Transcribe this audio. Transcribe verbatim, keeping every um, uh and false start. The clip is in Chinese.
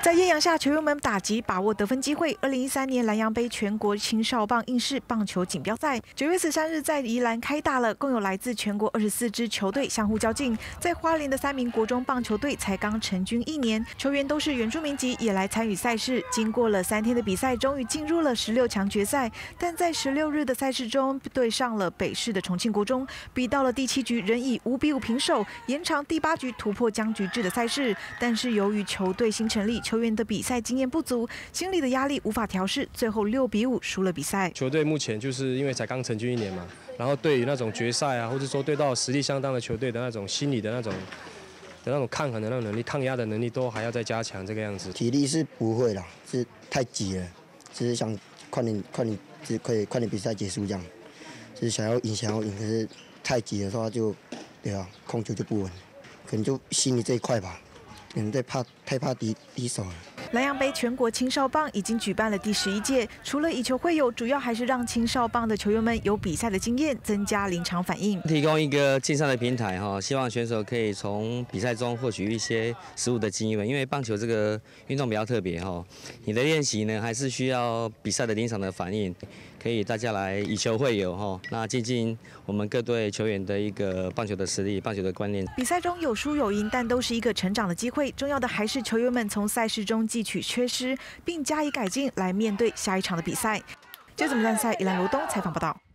在艳阳下，球员们打击把握得分机会。二零一三年蓝洋杯全国青少棒应试棒球锦标赛，九月十三日在宜兰开打了，共有来自全国二十四支球队相互较劲。在花莲的三名国中棒球队才刚成军一年，球员都是原住民籍，也来参与赛事。经过了三天的比赛，终于进入了十六强决赛。但在十六日的赛事中，对上了北市的重庆国中，比到了第七局仍以五比五平手，延长第八局突破僵局制的赛事。但是由于球队新成立，球员的比赛经验不足，心理的压力无法调试，最后六比五输了比赛。 球队目前就是因为才刚成军一年嘛，然后对于那种决赛啊，或者说对到实力相当的球队的那种心理的那种的那种抗衡的那种能力、抗压的能力，都还要再加强这个样子。 体力是不会啦，是太急了，只是想快点、快点，只可以快点比赛结束这样，就是想要赢、想要赢，可是太急的话就，对啊，控球就不稳，可能就心理这一块吧。可能在怕太怕敌敌手了。 蓝洋杯全国青少棒已经举办了第十一届，除了以球会友，主要还是让青少棒的球员们有比赛的经验，增加临场反应， 提供一个竞赛的平台哈，希望选手可以从比赛中获取一些实务的经验。因为棒球这个运动比较特别哈，你的练习呢还是需要比赛的临场的反应，可以大家来以球会友哈，那精进我们各队球员的一个棒球的实力、棒球的观念。 比赛中有输有赢，但都是一个成长的机会。重要的还是球员们从赛事中汲取缺失，并加以改进，来面对下一场的比赛。接着我们站赛，宜兰罗东采访报道。